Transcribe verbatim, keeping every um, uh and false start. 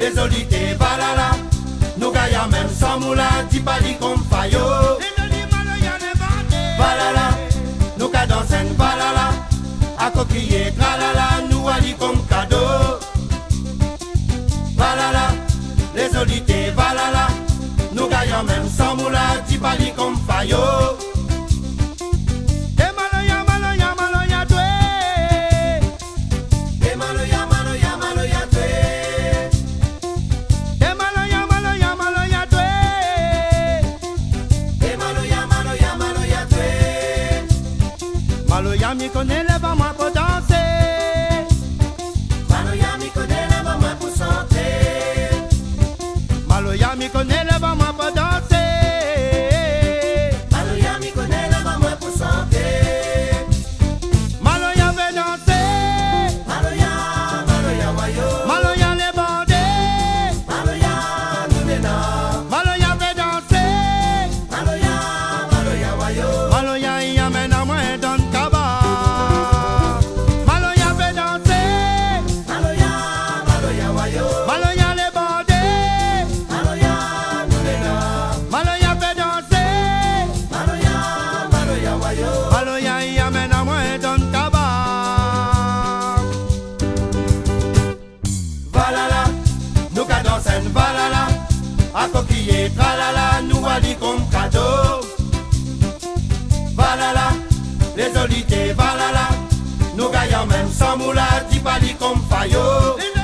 les olités, valala. Nous gagnons même sans moula, dit pas dit comme faillot. Valala, nous ca danser, valala. À coquiller, tralala, nous ali comme cadeau. Valala, les olités, valala. Nous gagnons même sans moula, dit pas dit comme faillot. Maloya mi connaît le vent moi pour danser. Maloya mi connaît le vent moi pour chanter. Maloya mi connaît le vent moi pour danser. Maloya mi connaît le vent moi pour chanter. Maloya veut danser. Maloya, Maloya wayo. Maloya les bandés. Maloya nous les noms. Maloya veut danser. Maloya, Maloya wayo. Maloya y amène à moi dans le cabas. Maloya veut danser. Maloya, Maloya wayo. Maloya les bandés. Maloya nous les noms. Maloya veut danser. Maloya, Maloya wayo. Maloya y amène à moi dans le cabas. Valala, nous ca danser, valala. À coquiller, tralala, nous ali comme cadeau. Valala, les olités, valala. Nous gagnons même sans moula, dit pas dit comme faillot.